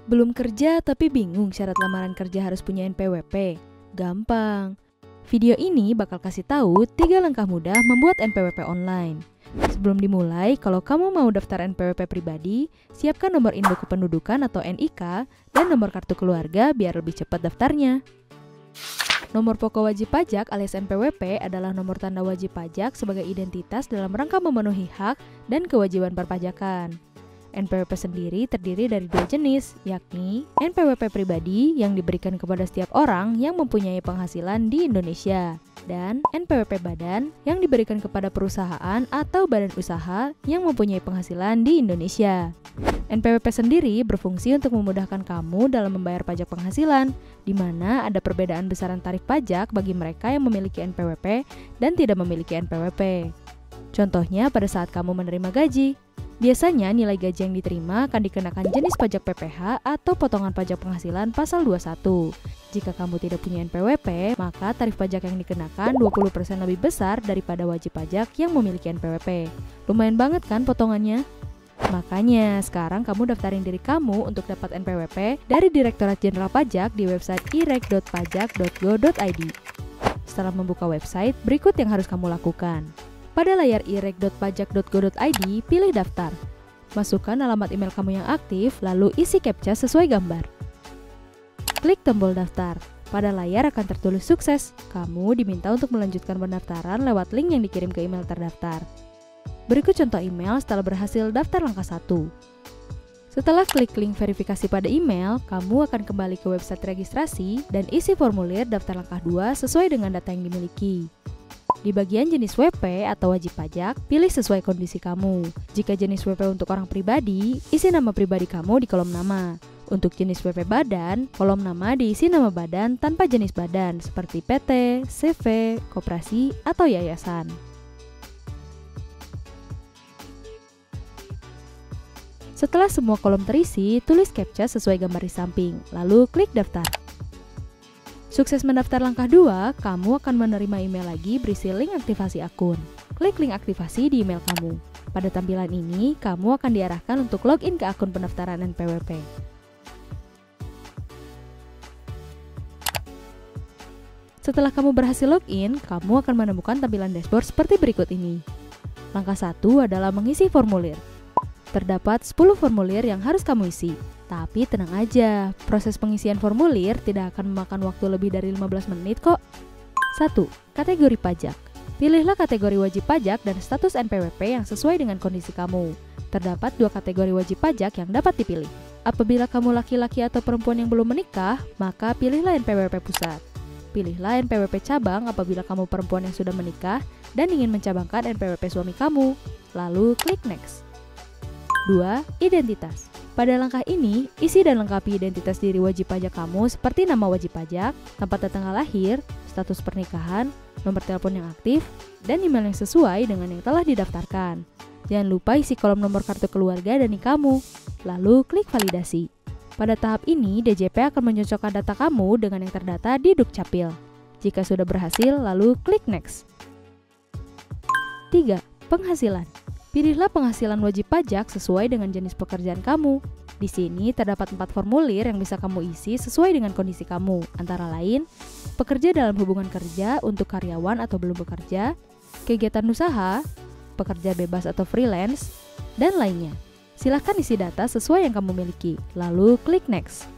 Belum kerja tapi bingung syarat lamaran kerja harus punya NPWP? Gampang. Video ini bakal kasih tahu 3 langkah mudah membuat NPWP online. Sebelum dimulai, kalau kamu mau daftar NPWP pribadi, siapkan nomor induk kependudukan atau NIK dan nomor kartu keluarga biar lebih cepat daftarnya. Nomor pokok wajib pajak alias NPWP adalah nomor tanda wajib pajak sebagai identitas dalam rangka memenuhi hak dan kewajiban perpajakan. NPWP sendiri terdiri dari 2 jenis, yakni NPWP pribadi yang diberikan kepada setiap orang yang mempunyai penghasilan di Indonesia, dan NPWP badan yang diberikan kepada perusahaan atau badan usaha yang mempunyai penghasilan di Indonesia. NPWP sendiri berfungsi untuk memudahkan kamu dalam membayar pajak penghasilan, di mana ada perbedaan besaran tarif pajak bagi mereka yang memiliki NPWP dan tidak memiliki NPWP. Contohnya pada saat kamu menerima gaji. Biasanya nilai gaji yang diterima akan dikenakan jenis pajak PPh atau potongan pajak penghasilan pasal 21. Jika kamu tidak punya NPWP, maka tarif pajak yang dikenakan 20% lebih besar daripada wajib pajak yang memiliki NPWP. Lumayan banget kan potongannya? Makanya sekarang kamu daftarin diri kamu untuk dapat NPWP dari Direktorat Jenderal Pajak di website irek.pajak.go.id. Setelah membuka website, berikut yang harus kamu lakukan. Pada layar irek.pajak.go.id, pilih daftar. Masukkan alamat email kamu yang aktif, lalu isi CAPTCHA sesuai gambar. Klik tombol daftar. Pada layar akan tertulis sukses. Kamu diminta untuk melanjutkan pendaftaran lewat link yang dikirim ke email terdaftar. Berikut contoh email setelah berhasil daftar langkah 1. Setelah klik link verifikasi pada email, kamu akan kembali ke website registrasi dan isi formulir daftar langkah 2 sesuai dengan data yang dimiliki. Di bagian jenis WP atau wajib pajak, pilih sesuai kondisi kamu. Jika jenis WP untuk orang pribadi, isi nama pribadi kamu di kolom nama. Untuk jenis WP badan, kolom nama diisi nama badan tanpa jenis badan seperti PT, CV, koperasi, atau yayasan. Setelah semua kolom terisi, tulis CAPTCHA sesuai gambar di samping, lalu klik daftar. Sukses mendaftar langkah 2, kamu akan menerima email lagi berisi link aktivasi akun. Klik link aktivasi di email kamu. Pada tampilan ini, kamu akan diarahkan untuk login ke akun pendaftaran NPWP. Setelah kamu berhasil login, kamu akan menemukan tampilan dashboard seperti berikut ini. Langkah 1 adalah mengisi formulir. Terdapat 10 formulir yang harus kamu isi. Tapi tenang aja, proses pengisian formulir tidak akan memakan waktu lebih dari 15 menit kok. 1. Kategori pajak. Pilihlah kategori wajib pajak dan status NPWP yang sesuai dengan kondisi kamu. Terdapat 2 kategori wajib pajak yang dapat dipilih. Apabila kamu laki-laki atau perempuan yang belum menikah, maka pilihlah NPWP pusat. Pilihlah NPWP cabang apabila kamu perempuan yang sudah menikah dan ingin mencabangkan NPWP suami kamu. Lalu klik next. 2. Identitas. Pada langkah ini, isi dan lengkapi identitas diri wajib pajak kamu seperti nama wajib pajak, tempat dan tanggal lahir, status pernikahan, nomor telepon yang aktif, dan email yang sesuai dengan yang telah didaftarkan. Jangan lupa isi kolom nomor kartu keluarga dan NIK kamu, lalu klik validasi. Pada tahap ini, DJP akan mencocokkan data kamu dengan yang terdata di Dukcapil. Jika sudah berhasil, lalu klik next. 3. Penghasilan. Pilihlah penghasilan wajib pajak sesuai dengan jenis pekerjaan kamu. Di sini terdapat 4 formulir yang bisa kamu isi sesuai dengan kondisi kamu, antara lain, pekerja dalam hubungan kerja untuk karyawan atau belum bekerja, kegiatan usaha, pekerja bebas atau freelance, dan lainnya. Silahkan isi data sesuai yang kamu miliki, lalu klik next.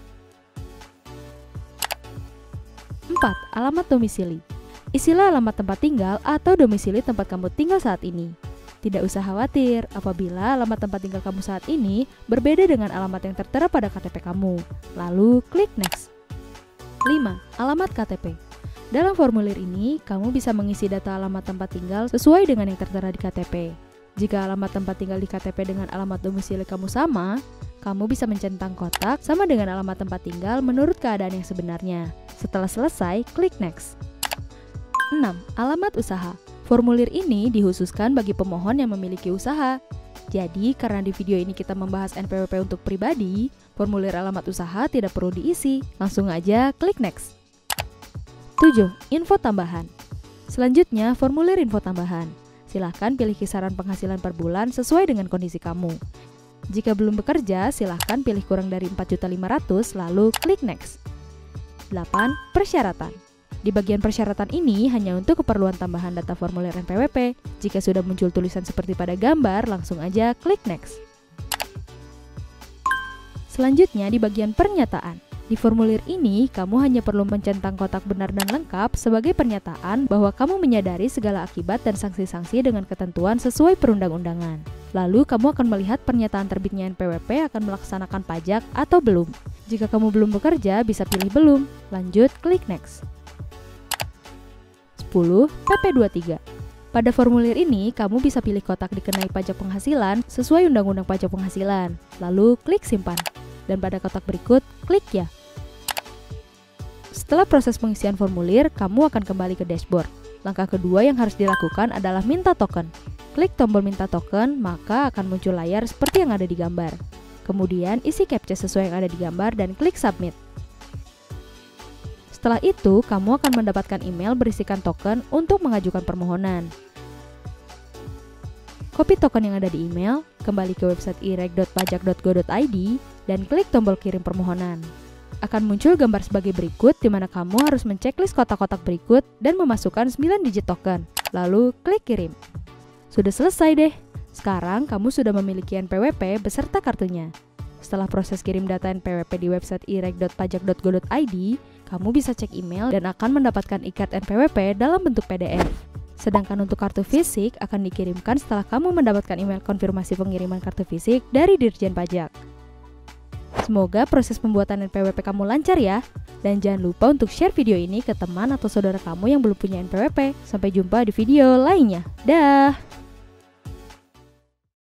4. Alamat domisili. Isilah alamat tempat tinggal atau domisili tempat kamu tinggal saat ini. Tidak usah khawatir apabila alamat tempat tinggal kamu saat ini berbeda dengan alamat yang tertera pada KTP kamu. Lalu klik next. 5. Alamat KTP. Dalam formulir ini, kamu bisa mengisi data alamat tempat tinggal sesuai dengan yang tertera di KTP. Jika alamat tempat tinggal di KTP dengan alamat domisili kamu sama, kamu bisa mencentang kotak sama dengan alamat tempat tinggal menurut keadaan yang sebenarnya. Setelah selesai, klik next. 6. Alamat usaha. Formulir ini dikhususkan bagi pemohon yang memiliki usaha. Jadi, karena di video ini kita membahas NPWP untuk pribadi, formulir alamat usaha tidak perlu diisi. Langsung aja klik next. 7. Info tambahan. Selanjutnya, formulir info tambahan. Silahkan pilih kisaran penghasilan per bulan sesuai dengan kondisi kamu. Jika belum bekerja, silahkan pilih kurang dari 4.500.000 lalu klik next. 8. Persyaratan. Di bagian persyaratan ini hanya untuk keperluan tambahan data formulir NPWP. Jika sudah muncul tulisan seperti pada gambar, langsung aja klik next. Selanjutnya di bagian pernyataan. Di formulir ini, kamu hanya perlu mencentang kotak benar dan lengkap sebagai pernyataan bahwa kamu menyadari segala akibat dan sanksi-sanksi dengan ketentuan sesuai perundang-undangan. Lalu, kamu akan melihat pernyataan terbitnya NPWP akan melaksanakan pajak atau belum. Jika kamu belum bekerja, bisa pilih belum. Lanjut, klik next. 10. PP23. Pada formulir ini, kamu bisa pilih kotak dikenai pajak penghasilan sesuai Undang-Undang Pajak Penghasilan. Lalu, klik simpan. Dan pada kotak berikut, klik ya. Setelah proses pengisian formulir, kamu akan kembali ke dashboard. Langkah kedua yang harus dilakukan adalah minta token. Klik tombol minta token, maka akan muncul layar seperti yang ada di gambar. Kemudian isi captcha sesuai yang ada di gambar dan klik submit. Setelah itu, kamu akan mendapatkan email berisikan token untuk mengajukan permohonan. Copy token yang ada di email, kembali ke website ireg.pajak.go.id, dan klik tombol kirim permohonan. Akan muncul gambar sebagai berikut, di mana kamu harus menceklis kotak-kotak berikut dan memasukkan 9 digit token. Lalu, klik kirim. Sudah selesai deh. Sekarang, kamu sudah memiliki NPWP beserta kartunya. Setelah proses kirim data NPWP di website ireg.pajak.go.id, kamu bisa cek email dan akan mendapatkan ikat NPWP dalam bentuk PDF. Sedangkan untuk kartu fisik akan dikirimkan setelah kamu mendapatkan email konfirmasi pengiriman kartu fisik dari Dirjen Pajak. Semoga proses pembuatan NPWP kamu lancar ya. Dan jangan lupa untuk share video ini ke teman atau saudara kamu yang belum punya NPWP. Sampai jumpa di video lainnya. Dah!